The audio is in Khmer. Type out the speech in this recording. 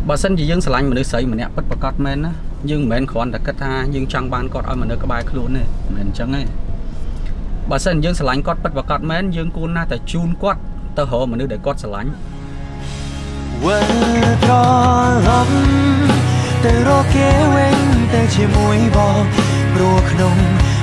បើសិនជាយើងស្រឡាញ់មនុស្សស្រីម្នាក់ពិតប្រាកដមែនណាយើងមិនមែនគ្រាន់តែគិតថាយើងចង់បានគាត់ឲ្យមនុស្សក្បែរខ្លួនទេមិនមែនអញ្ចឹងទេបើសិនយើងស្រឡាញ់គាត់ពិតប្រាកដមែនយើងគួរណាស់តែជូនគាត់ទៅរកមនុស្សដែលគាត់ស្រឡាញ់ទៅរកគេវិញទៅជាមួយបងព្រោះក្នុង